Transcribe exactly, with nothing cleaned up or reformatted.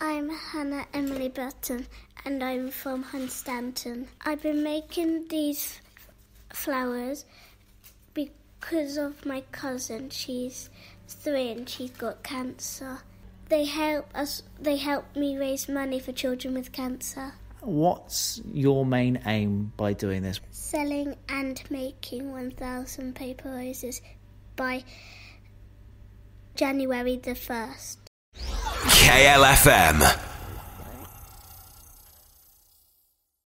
I'm Hannah Emily Button and I'm from Hunstanton. I've been making these flowers because of my cousin. She's three and she's got cancer. They help us. They help me raise money for children with cancer. What's your main aim by doing this? Selling and making one thousand paper roses by January the first. K L F M.